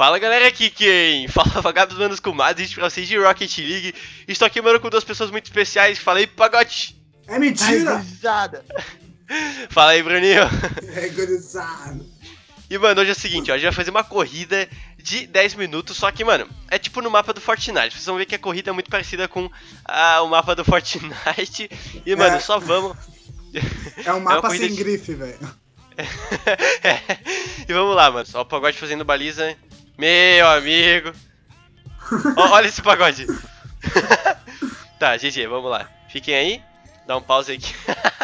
Fala galera, aqui quem fala Vagados Manos com mais vídeo pra vocês de Rocket League. Estou aqui, mano, com duas pessoas muito especiais. Fala aí, Pagode. É mentira! Gurizada. Fala aí, Bruninho. É gurizada. E, mano, hoje é o seguinte, ó, a gente vai fazer uma corrida de 10 minutos, só que, mano, é tipo no mapa do Fortnite. Vocês vão ver que a corrida é muito parecida com o mapa do Fortnite. E, mano, só vamos... É um mapa corrida sem de... grife, velho. E vamos lá, mano. Só o Pagode fazendo baliza. Meu amigo. Olha esse Pagode. Tá, GG, vamos lá. Fiquem aí. Dá um pause aqui.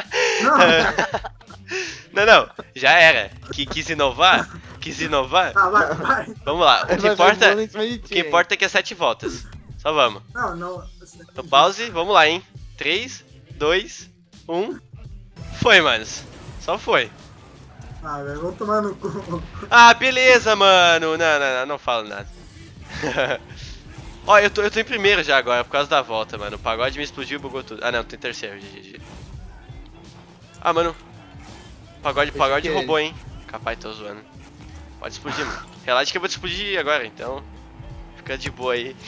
Não, já era. Quis inovar? Quis inovar? Ah, vai. Vamos lá. O que importa é que é 7 voltas. Só vamos. Não. Então, pause, vamos lá, hein. 3, 2, 1. Foi, manos. Só foi. Ah, velho, vou tomar no cu. Ah, beleza, mano. Não falo nada. Ó, eu tô em primeiro já agora, por causa da volta, mano. O Pagode me explodiu e bugou tudo. Ah, não, tô em terceiro, GG. Ah, mano. Pagode roubou, hein. Capaz, tô zoando. Pode explodir, mano. Relaxa que eu vou te explodir agora, então. Fica de boa aí.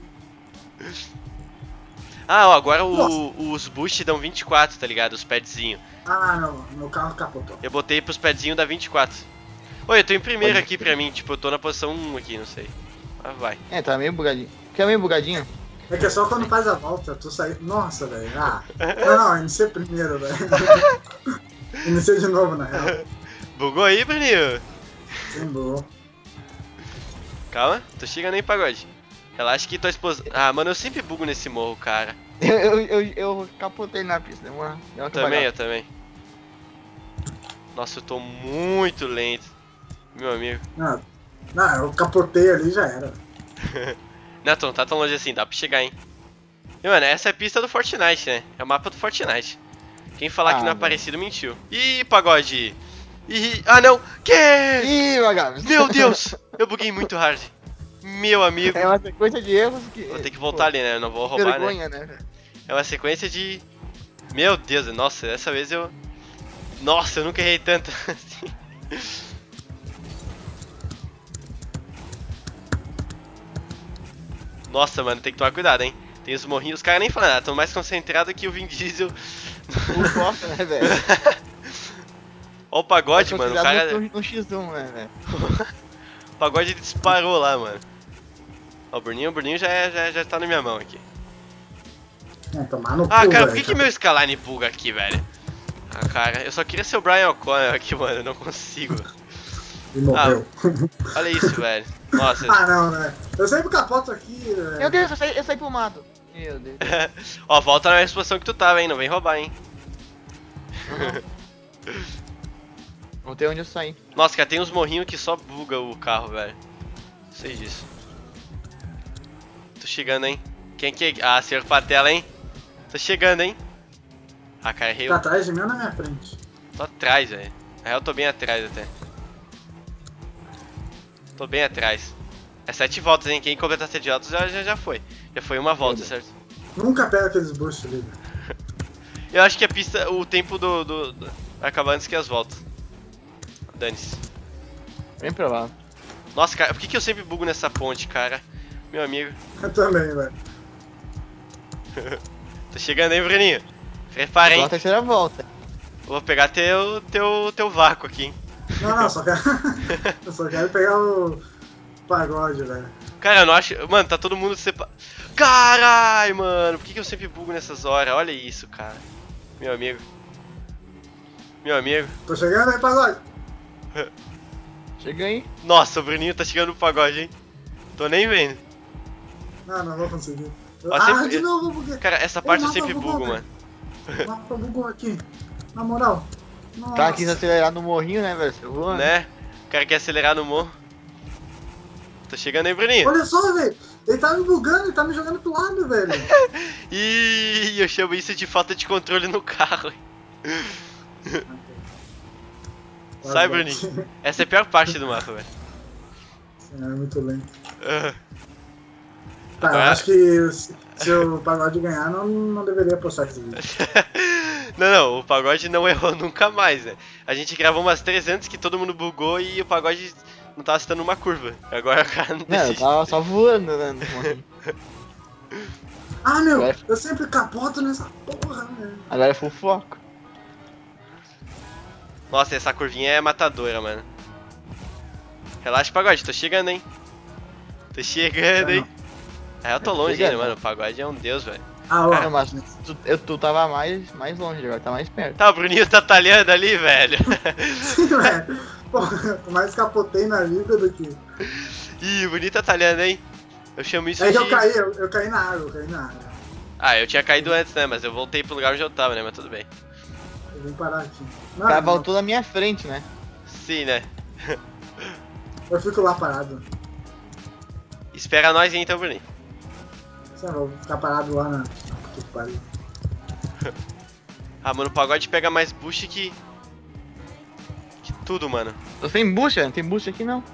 Ah, ó, agora os boosts dão 24, tá ligado? Os padzinhos. Ah, não, meu carro capotou. Eu botei pros padzinhos da 24. Oi, eu tô em primeiro aqui pra mim, tipo, eu tô na posição 1 aqui, não sei. Mas vai. É, tá meio bugadinho. Fica meio bugadinho. É que é só quando faz a volta, tu sai. Nossa, velho. Ah, não, iniciei primeiro, velho. Iniciei de novo, na real. Bugou aí, Bruninho? Sim, boa. Calma, tô chegando aí, Pagode. Relaxa que tua esposa... Ah, mano, eu sempre bugo nesse morro, cara. Eu capotei na pista, deu uma Eu também. Nossa, eu tô muito lento. Meu amigo. Não, eu capotei ali e já era. Não, não tá tão longe assim, dá pra chegar, hein. E, mano, essa é a pista do Fortnite, né? É o mapa do Fortnite. Quem falar que não é parecido, mentiu. Ih, Pagode. Ih, ah, não. Que? Ih, Vagados. Meu Deus. Eu buguei muito hard. Meu amigo. É uma sequência de erros que... Vou ter que voltar ali, né? Eu não vou roubar, vergonha, né? né? É uma sequência de... Meu Deus, nossa, dessa vez eu... Nossa, eu nunca errei tanto assim. Nossa, mano, tem que tomar cuidado, hein? Tem os morrinhos, os caras nem falam nada, estão mais concentrados que o Vin Diesel. O costa, né, velho? Ó o Pagode, mano, o cara... No X1, né, velho? O Pagode disparou lá, mano. Ó, o Bruninho já tá na minha mão aqui. Tomar no cu, Ah, cara, velho. por que meu Skyline buga aqui, velho? Ah, cara, eu só queria ser o Brian O'Connor aqui, mano, eu não consigo. E morreu. Olha isso, velho. Nossa. Ah, não, né? Eu sempre capoto aqui, velho. Meu Deus, eu saí pro mato. Meu Deus. Ó, volta na mesma posição que tu tava, hein? Não vem roubar, hein? Voltei onde eu saí. Nossa, cara, tem uns morrinhos que só buga o carro, velho. Sei disso. Tô chegando, hein? Quem que é? Ah, senhor Patela, hein? Tô chegando, hein? Ah, cara, errei. Tá atrás de mim ou na minha frente? Tô atrás, velho. Na real, eu tô bem atrás até. Tô bem atrás. É 7 voltas, hein? Quem completar 7 voltas já foi. Já foi uma volta, certo? Nunca pega aqueles boosts ali, velho. Eu acho que a pista, o tempo vai acabar antes que as voltas. Dane-se. Bem provável. Nossa, cara, por que eu sempre bugo nessa ponte, cara? Meu amigo. Eu também, velho. Tô chegando aí, Bruninho. Prepara, hein? Só a terceira volta. Vou pegar teu vácuo aqui, hein? Não, só quero... eu só quero pegar o Pagode, velho. Cara, eu não acho... Mano, tá todo mundo separado. Carai, mano. Por que eu sempre bugo nessas horas? Olha isso, cara. Meu amigo. Meu amigo. Tô chegando aí, Pagode. Chega aí. Nossa, o Bruninho tá chegando no Pagode, hein? Tô nem vendo. Não vou conseguir. Ó, sempre- de novo, porque... Cara, essa parte eu mapa sempre bugou, bugo, velho. mano. O mapa bugou aqui. Na moral. Nossa. O cara quis acelerar no morrinho, né, velho? Você voa, Né? O cara quer acelerar no morro. Tô chegando aí, Bruninho. Olha só, velho. Ele tá me bugando, ele tá me jogando pro lado, velho. Ih, eu chamo isso de falta de controle no carro. Sai, Bruninho. Essa é a pior parte do mapa, velho. É muito lento. Ah. Tá, Agora- eu acho que se o Pagode ganhar, não deveria postar esse vídeo. Não, o Pagode não errou nunca mais, né? A gente gravou umas 3 antes que todo mundo bugou e o Pagode não tava acertando uma curva. Agora o cara não Não, eu decide. tava só voando, né, no morrinho. Ah, meu, Vai. eu sempre capoto nessa porra, velho. Agora é full foco. Nossa, essa curvinha é matadora, mano. Relaxa, Pagode, tô chegando, hein. Tô chegando, hein. É, eu tô longe Chega, ainda, não. mano. O Pagode é um deus, velho. Ah, ó. Cara, mas tu tava mais longe agora, tá mais perto. Tá, o Bruninho tá talhando ali, velho. Sim, velho. Porra, eu mais capotei na vida do que. Ih, o Bruninho tá talhando, hein. Eu chamo isso É que de... eu caí na água, eu caí na água. Ah, eu tinha caído antes, né, mas eu voltei pro lugar onde eu tava, né, mas tudo bem. Eu vim parar aqui. O Não, cara não, voltou na minha frente, né? Sim, né. eu fico lá parado. Espera nós aí, então, Bruninho. Sei lá, vou ficar parado lá na. Que pariu. Ah, mano, o Pagode pega mais boost que tudo, mano. Tô sem bucha, não tem bucha aqui não.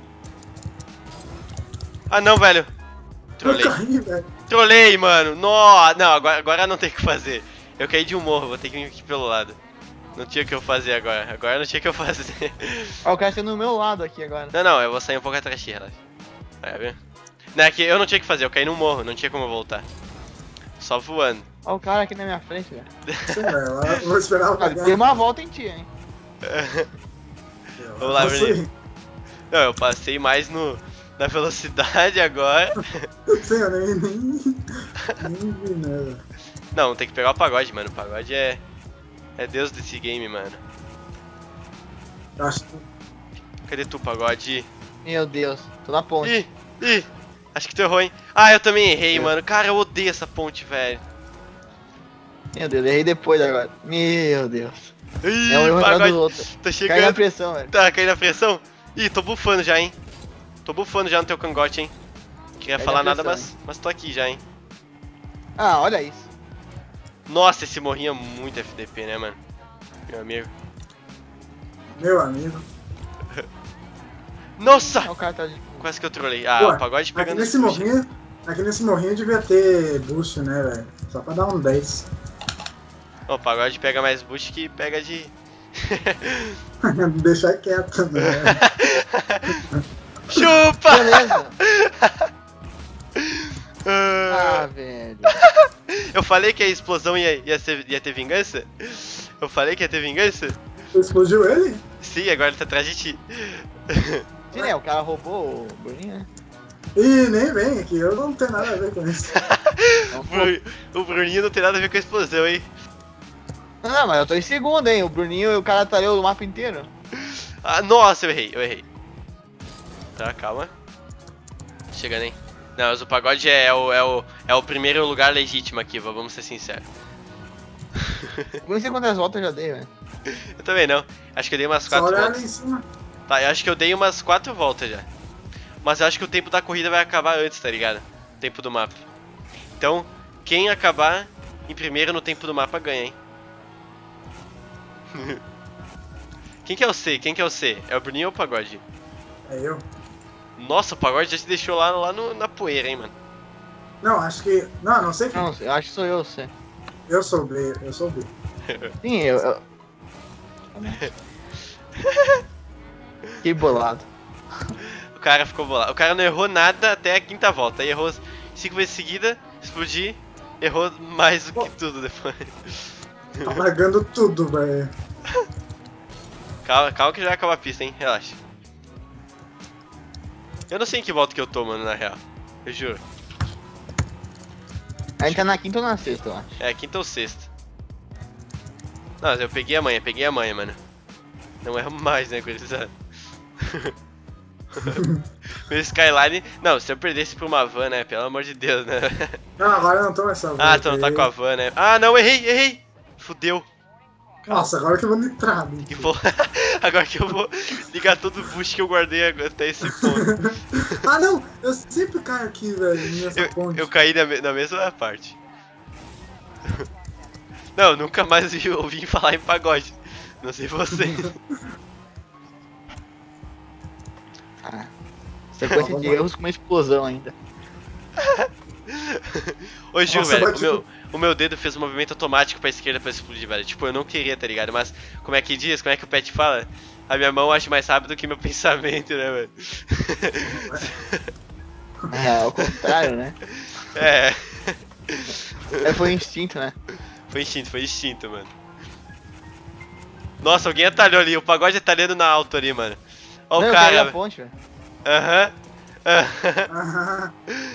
Ah, não, velho. Eu Trolei. caí, velho. Trolei, mano. Não, agora não tem o que fazer. Eu caí de um morro, vou ter que vir aqui pelo lado. Não tinha o que eu fazer agora. Agora não tinha o que eu fazer. Ó, o cara tá no meu lado aqui agora. Não, eu vou sair um pouco atrás de ti, relaxa. Vai, viu? Não, é que eu não tinha o que fazer, eu caí no morro, não tinha como eu voltar. Só voando. Ó, o cara aqui na minha frente, velho. Sim, velho. Eu vou esperar o Ah, pagar. dei uma volta em ti, hein. Vamos lá, Bruninho. Não, eu passei mais na velocidade agora. Sim, eu nem vi, né, velho. Não, tem que pegar o Pagode, mano. O Pagode é deus desse game, mano. Eu acho que. Cadê tu, Pagode? Meu Deus, tô na ponte. Ih, acho que tu errou, hein? Ah, eu também errei, mano. Cara, eu odeio essa ponte, velho. Meu Deus, errei depois agora. Meu Deus. Ih, É um erro atrás Pagode, do outro. tá Cai na chegando. pressão, velho. Tá, caindo na pressão? Ih, tô bufando já, hein? Tô bufando já no teu cangote, hein? Queria Cai falar na nada, pressão, mas tô aqui já, hein? Ah, olha isso. Nossa, esse morrinho é muito FDP, né, mano? Meu amigo. Meu amigo. Nossa! Ó, o cara tá de... Quase que eu trolei. Ah, Pô, o Pagode aqui pegando nesse os push. morrinho. Aqui nesse morrinho devia ter boost, né, velho? Só pra dar um 10. Ó, o Pagode pega mais boost que pega de... Deixar quieto, né? Chupa! Beleza. Ah, Ah, velho. eu falei que a explosão ia ter vingança? Eu falei que ia ter vingança? Explodiu ele? Sim, agora ele tá atrás de ti. Sim, né? O cara roubou o Bruninho, né? Ih, nem vem aqui, eu não tenho nada a ver com isso. O Bruninho não tem nada a ver com a explosão, hein? Não, mas eu tô em segundo, hein? O Bruninho e o cara talhou o mapa inteiro. Ah, nossa, eu errei. Tá, calma. Chegando, hein? Não, mas o Pagode é o primeiro lugar legítimo aqui, vamos ser sinceros. Eu não sei quantas voltas eu já dei, velho. Eu também não. Acho que eu dei umas Só 4 olhar voltas. ali em cima. Tá, eu acho que eu dei umas 4 voltas já. Mas eu acho que o tempo da corrida vai acabar antes, tá ligado? O tempo do mapa. Então, quem acabar em primeiro no tempo do mapa ganha, hein? Quem que é o C? É o Bruninho ou o Pagode? É eu? Nossa, o Pagode já te deixou lá na poeira, hein, mano. Não, acho que. Não sei quem. Não, eu acho que sou eu, você. Eu sou B, eu sou B. Sim, eu... Que bolado. O cara ficou bolado. O cara não errou nada até a quinta volta. Aí errou 5 vezes seguida, explodir, errou mais do que tudo depois. Tá largando tudo, velho. Calma que já vai acabar a pista, hein? Relaxa. Eu não sei em que volta que eu tô, mano, na real. Eu juro. A gente tá na quinta ou na sexta, eu acho. É, quinta ou sexta. Não, mas eu peguei a manha, mano. Não erro mais, né, gurizada? O Skyline... Não, se eu perdesse pra uma van, né? Pelo amor de Deus, né? Não, agora eu não tô nessa Ah, tu não tá com a van, né? Ah, não, errei! Fudeu. Nossa, agora que eu vou nitrar, bicho. E vou... Agora que eu vou ligar todo o boost que eu guardei até esse ponto. Ah, não! Eu sempre caio aqui, velho, nessa ponte. Eu caí na mesma parte. Não, nunca mais ouvi falar em Pagode. Não sei você. Ah, sequência de erros com uma explosão ainda. Ô Gil, Nossa, velho, bati- o meu dedo fez um movimento automático pra esquerda pra explodir, velho. Tipo, eu não queria, tá ligado? Mas como é que diz? Como é que o Pet fala? A minha mão age mais rápido que meu pensamento, né, mano? É, ao contrário, né? É. Foi instinto, né? Foi instinto, mano. Nossa, alguém atalhou ali. O pagode atalhando na alto ali, mano. Ó Não, o eu caí cara. da ponte, velho. Aham. Aham.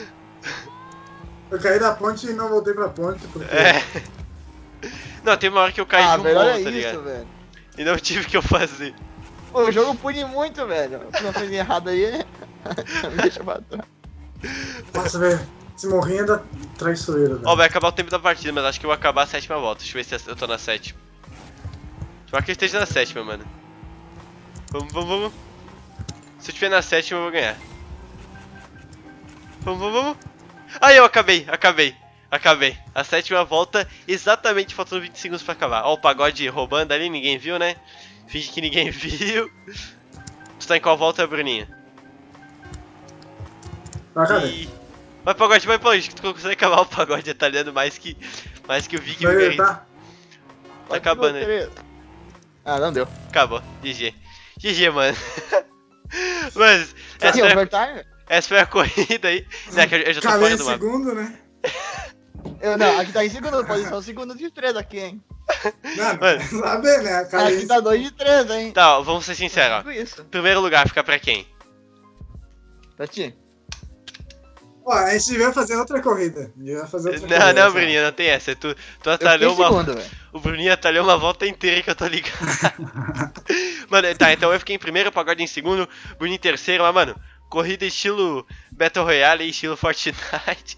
Eu caí da ponte e não voltei pra ponte, porque... É. Não, tem uma hora que eu caí de um velho, morro, olha tá isso, ligado? velho. E não tive o que eu fazer. Pô, o jogo pune muito, velho. Se não fez errado aí, me deixa pra trás. Nossa, velho, esse morrinho é da traiçoeira, velho. Ó, vai acabar o tempo da partida, mas acho que eu vou acabar a 7ª volta. Deixa eu ver se eu tô na 7ª. Espero que eu esteja na 7ª, mano. Vamos. Se eu estiver na 7ª, eu vou ganhar. Vamos. Aí, eu acabei. A 7ª volta, exatamente faltando 20 segundos pra acabar. Ó, o pagode roubando ali, ninguém viu, né? Finge que ninguém viu. Tu tá em qual volta, Bruninho? Acabei. Vai, pagode, que tu consegue acabar o pagode atalhando mais que o Vig Vai, Vigarista. tá? Tá acabando aí. Ah, não deu. Acabou, GG, mano. Mas, Aqui, overtime? essa foi a corrida aí. Né, que eu já tô Calei fora em do mapa. segundo, né? Não, aqui tá em segundo, posição segundo de 3 aqui, hein? Não, Mano. saber, né? Calei Aqui em... tá 2 de 3, hein? Tá, ó, vamos ser sinceros, ó. Tudo isso. Primeiro lugar fica pra quem? Pra ti. Ó, a gente devia fazer outra corrida. Não, Bruninho, não tem essa. Tu Eu fiquei atalhou em segundo, velho. O Bruninho atalhou uma volta inteira que eu tô ligado. Mano, tá, então eu fiquei em primeiro, pagode em segundo, Bruninho em terceiro, mas, mano, corrida estilo Battle Royale e estilo Fortnite.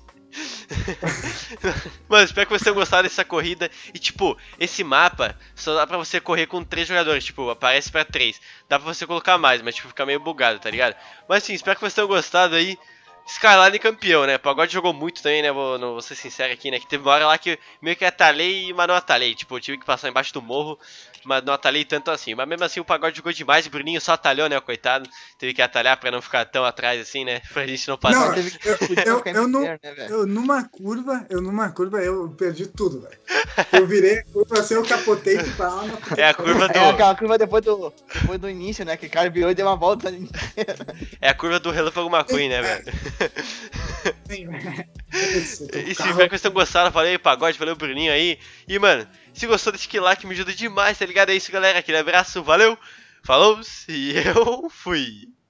Mano, espero que vocês tenham gostado dessa corrida. E tipo, esse mapa só dá pra você correr com 3 jogadores. Tipo, aparece pra 3. Dá pra você colocar mais, mas tipo, fica meio bugado, tá ligado? Mas sim, espero que vocês tenham gostado aí. Skyline campeão, né? Pagode jogou muito também, né? Vou ser sincero aqui, né? Que teve uma hora lá que meio que atalhei, mas não atalhei. Tipo, eu tive que passar embaixo do morro, mas não atalhei tanto assim. Mas mesmo assim o Pagode jogou demais, o Bruninho só atalhou, né? O coitado. Teve que atalhar pra não ficar tão atrás assim, né? Pra gente não passar. Não, Teve que eu numa curva, eu perdi tudo, velho. Eu virei a curva assim, eu capotei tipo, alma. É a curva do. É aquela curva depois do início, né? Que o cara virou e deu uma volta inteira. É a curva do Relâmpago McQueen, né, velho? Sim, E se tiver que vocês tenham gostado, valeu Pagode, valeu Bruninho aí. E mano, se gostou, deixa aquele like, me ajuda demais, tá ligado? É isso, galera. Aquele abraço, valeu, falou, e eu fui.